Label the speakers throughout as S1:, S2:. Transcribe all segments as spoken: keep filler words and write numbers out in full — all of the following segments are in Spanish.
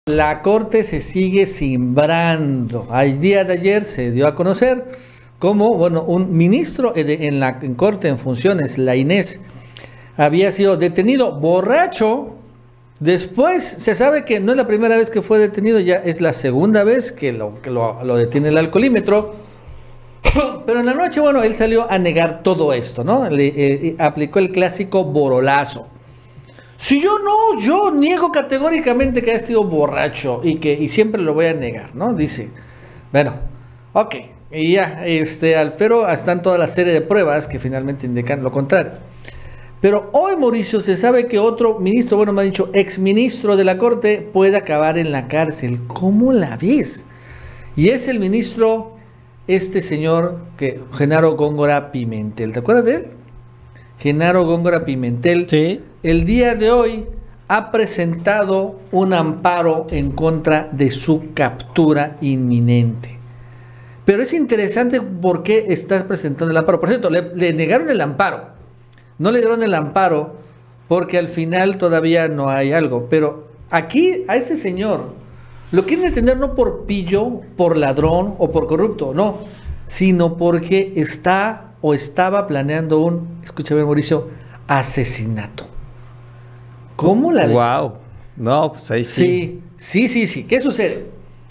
S1: La Corte se sigue cimbrando. El día de ayer se dio a conocer cómo, bueno, un ministro en la en Corte en funciones, la Inés, había sido detenido borracho. Después se sabe que no es la primera vez que fue detenido, ya es la segunda vez que lo, que lo, lo detiene el alcoholímetro. Pero en la noche, bueno, él salió a negar todo esto, ¿no? Le eh, aplicó el clásico borolazo. Si yo no, yo niego categóricamente que haya sido borracho y que y siempre lo voy a negar, ¿no? Dice, bueno, ok, y ya, este, pero están toda la serie de pruebas que finalmente indican lo contrario. Pero hoy, Mauricio, se sabe que otro ministro, bueno, me ha dicho, exministro de la Corte, puede acabar en la cárcel. ¿Cómo la ves? Y es el ministro, este señor, que Genaro Góngora Pimentel. ¿Te acuerdas de él? Genaro Góngora Pimentel.
S2: Sí.
S1: El día de hoy ha presentado un amparo en contra de su captura inminente. Pero es interesante por qué estás presentando el amparo. Por cierto, le, le negaron el amparo. No le dieron el amparo porque al final todavía no hay algo. Pero aquí a ese señor lo quieren detener no por pillo, por ladrón o por corrupto, no, sino porque está o estaba planeando un, escúchame, Mauricio, asesinato. ¿Cómo la ves?
S2: Wow. No, pues ahí sí.
S1: Sí, sí, sí, sí. ¿Qué sucede?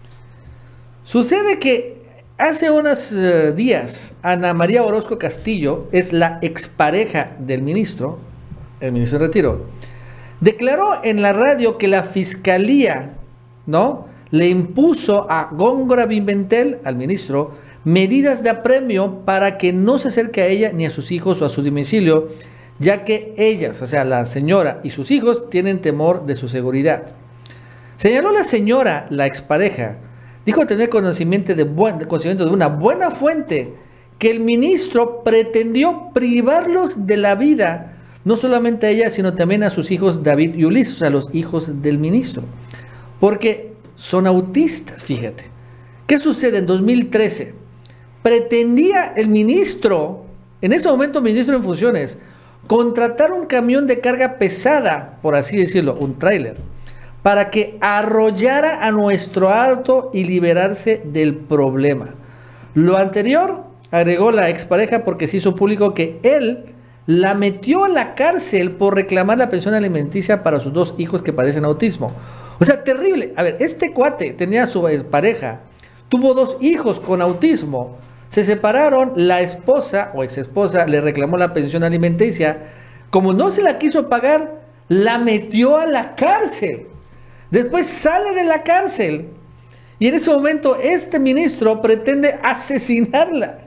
S1: Sucede que hace unos uh, días Ana María Orozco Castillo, es la expareja del ministro, el ministro de retiro, declaró en la radio que la fiscalía, ¿no?, le impuso a Góngora Pimentel, al ministro, medidas de apremio para que no se acerque a ella ni a sus hijos o a su domicilio, ya que ellas, o sea, la señora y sus hijos, tienen temor de su seguridad. Señaló la señora, la expareja, dijo tener conocimiento de, buen, conocimiento de una buena fuente, que el ministro pretendió privarlos de la vida, no solamente a ella, sino también a sus hijos David y Ulises, o sea, los hijos del ministro, porque son autistas, fíjate. ¿Qué sucede? En dos mil trece, pretendía el ministro, en ese momento ministro en funciones, contratar un camión de carga pesada, por así decirlo, un tráiler, para que arrollara a nuestro auto y liberarse del problema. Lo anterior, agregó la expareja, porque se hizo público que él la metió a la cárcel por reclamar la pensión alimenticia para sus dos hijos que padecen autismo. O sea, terrible. A ver, este cuate tenía a su pareja, tuvo dos hijos con autismo, se separaron, la esposa o exesposa le reclamó la pensión alimenticia, como no se la quiso pagar, la metió a la cárcel. Después sale de la cárcel y en ese momento este ministro pretende asesinarla,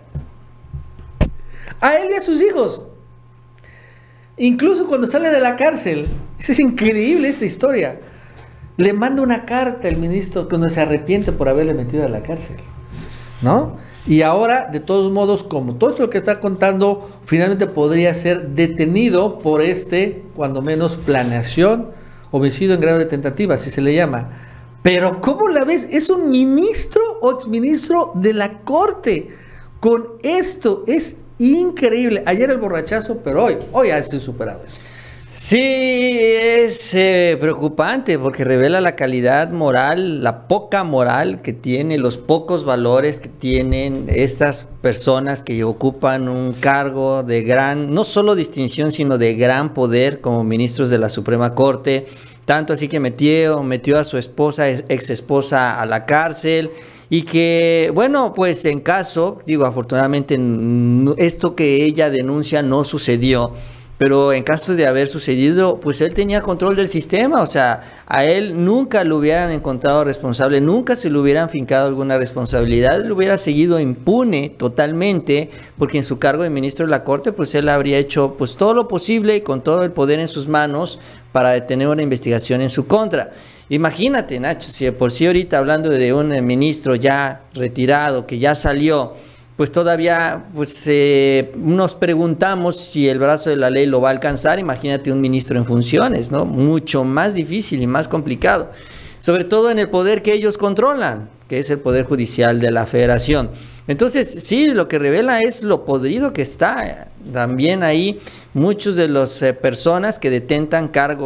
S1: a él y a sus hijos. Incluso cuando sale de la cárcel, es increíble esta historia, le manda una carta al ministro cuando se arrepiente por haberle metido a la cárcel, ¿no? Y ahora, de todos modos, como todo esto lo que está contando, finalmente podría ser detenido por este, cuando menos, planeación, homicidio en grado de tentativa, así se le llama. Pero, ¿cómo la ves? Es un ministro o exministro de la Corte. Con esto es increíble. Ayer el borrachazo, pero hoy, hoy ha sido superado eso.
S2: Sí, es eh, preocupante porque revela la calidad moral, la poca moral que tiene, los pocos valores que tienen estas personas que ocupan un cargo de gran, no solo distinción, sino de gran poder como ministros de la Suprema Corte. Tanto así que metió, metió a su esposa, ex esposa, a la cárcel. Y que, bueno, pues en caso, digo, afortunadamente esto que ella denuncia no sucedió. Pero en caso de haber sucedido, pues él tenía control del sistema, o sea, a él nunca lo hubieran encontrado responsable, nunca se le hubieran fincado alguna responsabilidad, él hubiera seguido impune totalmente, porque en su cargo de ministro de la Corte, pues él habría hecho pues todo lo posible y con todo el poder en sus manos para detener una investigación en su contra. Imagínate, Nacho, si de por sí ahorita hablando de un ministro ya retirado, que ya salió, pues todavía pues, eh, nos preguntamos si el brazo de la ley lo va a alcanzar. Imagínate un ministro en funciones, ¿no? Mucho más difícil y más complicado. Sobre todo en el poder que ellos controlan, que es el Poder Judicial de la Federación. Entonces, sí, lo que revela es lo podrido que está. También ahí muchos de las eh, personas que detentan cargos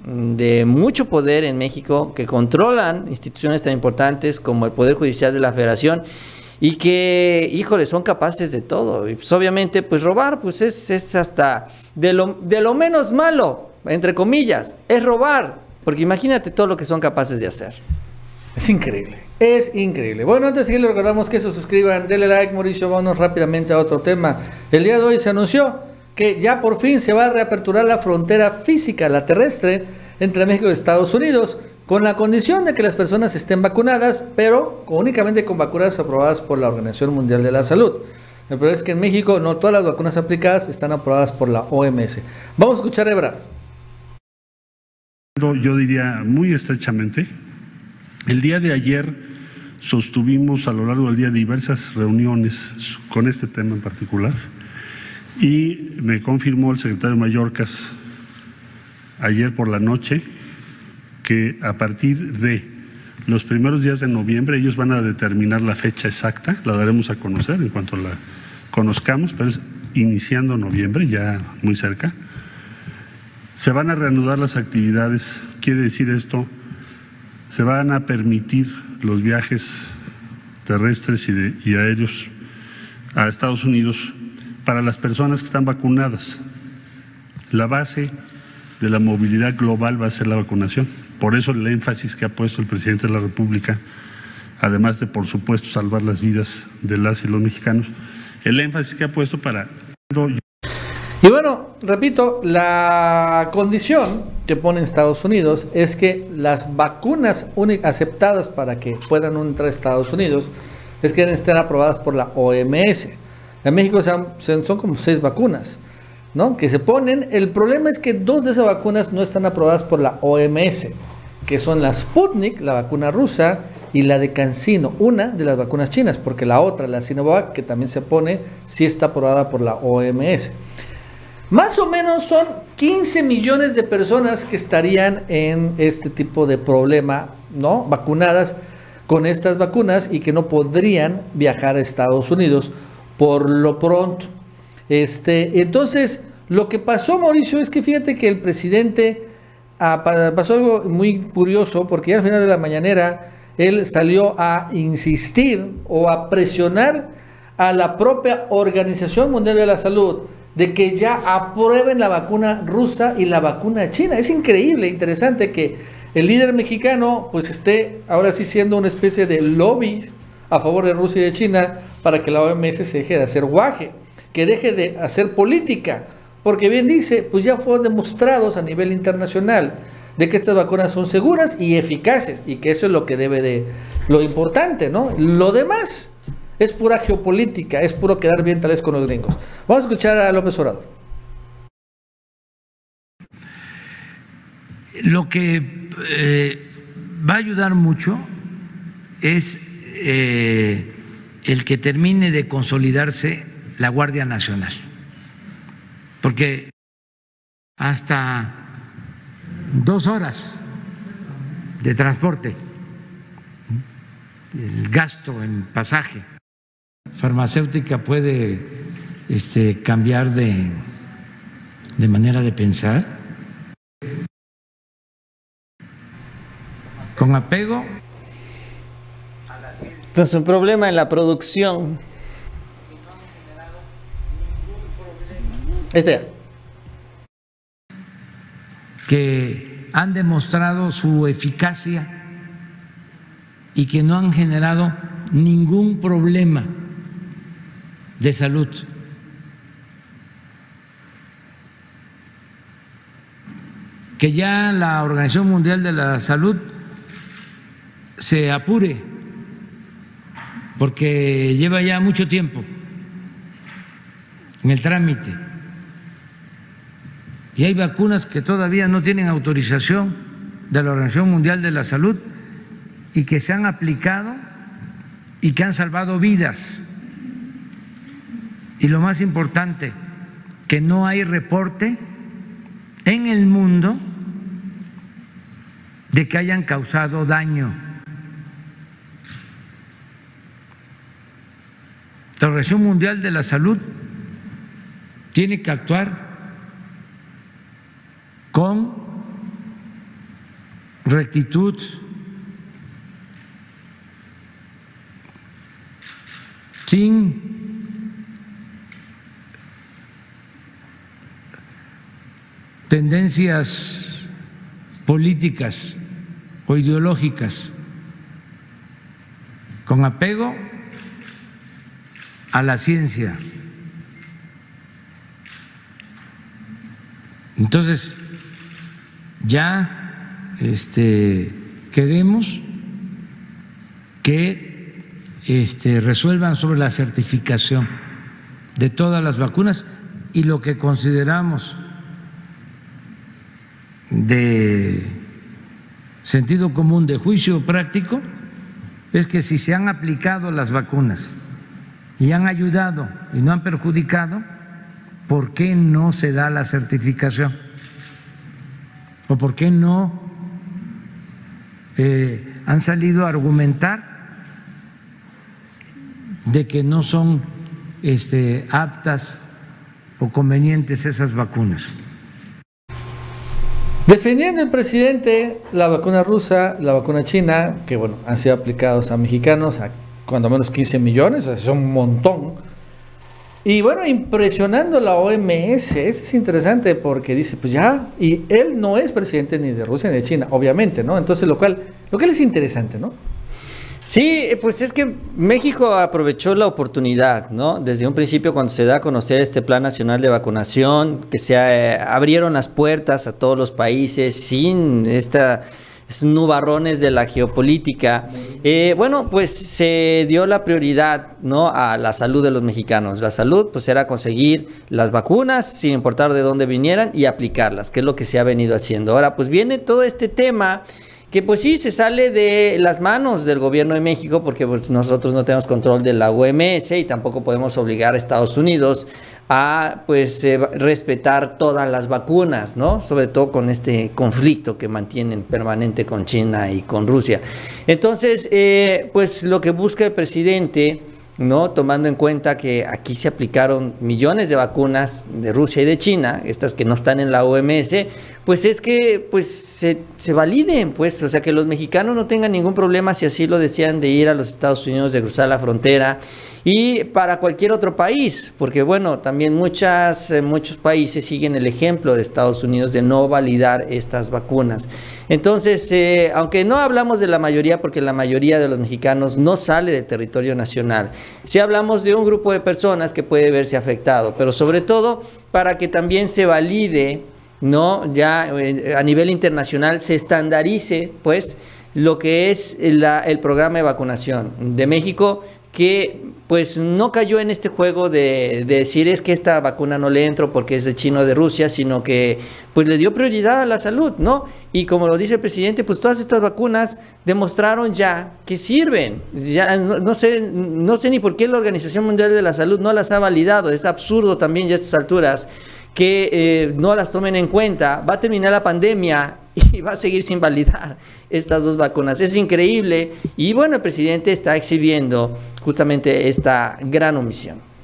S2: de mucho poder en México, que controlan instituciones tan importantes como el Poder Judicial de la Federación y que, híjole, son capaces de todo. Y pues obviamente, pues robar, pues es, es hasta de lo, de lo menos malo, entre comillas, es robar, porque imagínate todo lo que son capaces de hacer.
S1: Es increíble, es increíble. Bueno, antes de seguir, les recordamos que se suscriban, denle like, Mauricio, vámonos rápidamente a otro tema. El día de hoy se anunció que ya por fin se va a reaperturar la frontera física, la terrestre, entre México y Estados Unidos, con la condición de que las personas estén vacunadas, pero únicamente con vacunas aprobadas por la Organización Mundial de la Salud. El problema es que en México no todas las vacunas aplicadas están aprobadas por la O M S. Vamos a escuchar a Ebrard.
S3: Yo diría muy estrechamente, el día de ayer sostuvimos a lo largo del día diversas reuniones con este tema en particular y me confirmó el secretario Mayorkas ayer por la noche que a partir de los primeros días de noviembre ellos van a determinar la fecha exacta, la daremos a conocer en cuanto la conozcamos, pero es iniciando noviembre, ya muy cerca. Se van a reanudar las actividades, quiere decir esto, se van a permitir los viajes terrestres y, de, y aéreos a Estados Unidos para las personas que están vacunadas. La base de la movilidad global va a ser la vacunación. Por eso el énfasis que ha puesto el presidente de la República, además de, por supuesto, salvar las vidas de las y los mexicanos, el énfasis que ha puesto para...
S1: Y bueno, repito, la condición que pone Estados Unidos es que las vacunas aceptadas para que puedan entrar a Estados Unidos es que deben estar aprobadas por la O M S. En México son, son como seis vacunas, ¿no?, que se ponen. El problema es que dos de esas vacunas no están aprobadas por la O M S, que son la Sputnik, la vacuna rusa, y la de CanSino, una de las vacunas chinas, porque la otra, la Sinovac, que también se pone, sí está aprobada por la O M S. Más o menos son quince millones de personas que estarían en este tipo de problema, ¿no?, vacunadas con estas vacunas y que no podrían viajar a Estados Unidos por lo pronto. Este, entonces, lo que pasó, Mauricio, es que fíjate que el presidente ah, pasó algo muy curioso, porque ya al final de la mañanera él salió a insistir o a presionar a la propia Organización Mundial de la Salud de que ya aprueben la vacuna rusa y la vacuna china. Es increíble, interesante que el líder mexicano pues esté ahora sí siendo una especie de lobby a favor de Rusia y de China para que la O M S se deje de hacer guaje, que deje de hacer política, porque bien dice, pues ya fueron demostrados a nivel internacional de que estas vacunas son seguras y eficaces, y que eso es lo que debe de, lo importante, ¿no? Lo demás es pura geopolítica, es puro quedar bien tal vez con los gringos. Vamos a escuchar a López Obrador.
S4: Lo que eh, va a ayudar mucho es eh, el que termine de consolidarse la Guardia Nacional, porque hasta dos horas de transporte, el gasto en pasaje farmacéutica puede este, cambiar de, de manera de pensar. Con apego.
S2: Entonces, un problema en la producción.
S1: Este.
S4: Que han demostrado su eficacia y que no han generado ningún problema de salud. Que ya la Organización Mundial de la Salud se apure, porque lleva ya mucho tiempo en el trámite y hay vacunas que todavía no tienen autorización de la Organización Mundial de la Salud y que se han aplicado y que han salvado vidas. Y lo más importante, que no hay reporte en el mundo de que hayan causado daño. La Organización Mundial de la Salud tiene que actuar con rectitud, sin tendencias políticas o ideológicas, con apego a la ciencia. Entonces, ya este, queremos que este, resuelvan sobre la certificación de todas las vacunas y lo que consideramos de sentido común, de juicio práctico, es que si se han aplicado las vacunas y han ayudado y no han perjudicado, ¿por qué no se da la certificación? ¿O por qué no eh, han salido a argumentar de que no son este, aptas o convenientes esas vacunas?
S1: Defendiendo el presidente la vacuna rusa, la vacuna china, que bueno, han sido aplicados a mexicanos, a cuando menos quince millones, o sea, son un montón. Y bueno, impresionando la O M S, eso es interesante porque dice, pues ya, y él no es presidente ni de Rusia ni de China, obviamente, ¿no? Entonces, lo cual, lo cual es interesante, ¿no?
S2: Sí, pues es que México aprovechó la oportunidad, ¿no? Desde un principio, cuando se da a conocer este Plan Nacional de Vacunación, que se eh, abrieron las puertas a todos los países sin esta nubarrones de la geopolítica, eh, bueno, pues se dio la prioridad, ¿no?, a la salud de los mexicanos. La salud, pues, era conseguir las vacunas, sin importar de dónde vinieran, y aplicarlas, que es lo que se ha venido haciendo. Ahora, pues viene todo este tema que pues sí se sale de las manos del gobierno de México, porque pues nosotros no tenemos control de la O M S y tampoco podemos obligar a Estados Unidos a pues eh, respetar todas las vacunas, ¿no? Sobre todo con este conflicto que mantienen permanente con China y con Rusia. Entonces, eh, pues lo que busca el presidente, ¿no?, tomando en cuenta que aquí se aplicaron millones de vacunas de Rusia y de China, estas que no están en la O M S, pues es que pues se, se validen, pues, o sea, que los mexicanos no tengan ningún problema si así lo desean de ir a los Estados Unidos, de cruzar la frontera, y para cualquier otro país, porque bueno, también muchas, eh, muchos países siguen el ejemplo de Estados Unidos de no validar estas vacunas. Entonces, eh, aunque no hablamos de la mayoría, porque la mayoría de los mexicanos no sale del territorio nacional, sí hablamos de un grupo de personas que puede verse afectado, pero sobre todo para que también se valide, ¿no?, ya eh, a nivel internacional se estandarice, pues, lo que es la, el programa de vacunación de México, que pues no cayó en este juego de, de decir es que esta vacuna no le entro porque es de China o de Rusia, sino que pues le dio prioridad a la salud, ¿no? Y como lo dice el presidente, pues todas estas vacunas demostraron ya que sirven. Ya no, no sé, no sé ni por qué la Organización Mundial de la Salud no las ha validado. Es absurdo también ya a estas alturas que eh, no las tomen en cuenta. Va a terminar la pandemia y va a seguir sin validar estas dos vacunas. Es increíble. Y bueno, el presidente está exhibiendo justamente esta gran omisión.